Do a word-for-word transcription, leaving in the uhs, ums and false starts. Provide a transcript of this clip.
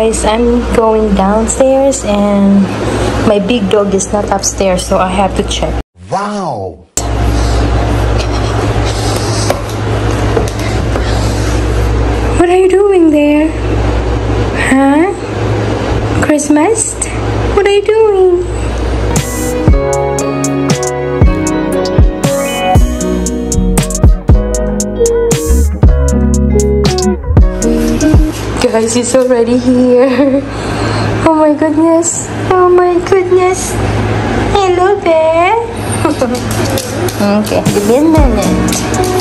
guys, I'm going downstairs and my big dog is not upstairs, so I have to check. Wow! What are you doing there? Huh? Christmas? What are you doing? Guys, it's already here. Oh my goodness. Oh my goodness. Hello there. Okay, give me a minute.